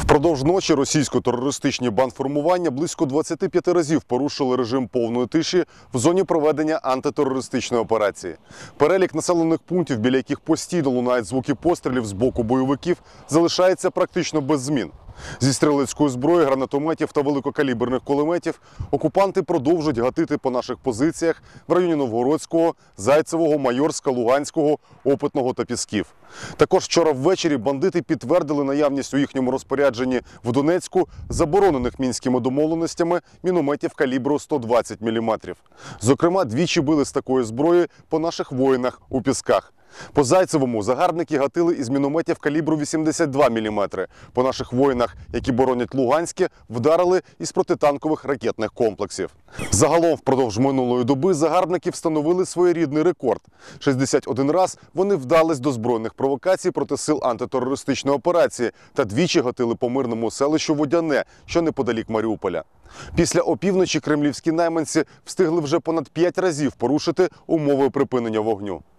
Впродовж ночі російсько-терористичні бандформування близько 25 разів порушили режим повної тиші в зоні проведення антитерористичної операції. Перелік населених пунктів, біля яких постійно лунають звуки пострілів з боку бойовиків, залишається практично без змін. Зі стрілецької зброї, гранатометів та великокаліберних кулеметів окупанти продовжують гатити по наших позиціях в районі Новгородського, Зайцевого, Майорська, Луганського, Опитного та Пісків. Також вчора ввечері бандити підтвердили наявність у їхньому розпорядженні в Донецьку заборонених мінськими домовленостями мінометів калібру 120 мм. Зокрема, двічі били з такої зброї по наших воїнах у Пісках. По Зайцевому загарбники гатили із мінометів калібру 82 мм. По наших воїнах, які боронять Луганське, вдарили із протитанкових ракетних комплексів. Загалом впродовж минулої доби загарбники встановили своєрідний рекорд. 61 раз вони вдались до збройних провокацій проти сил антитерористичної операції та двічі гатили по мирному селищу Водяне, що неподалік Маріуполя. Після опівночі кремлівські найманці встигли вже понад 5 разів порушити умови припинення вогню.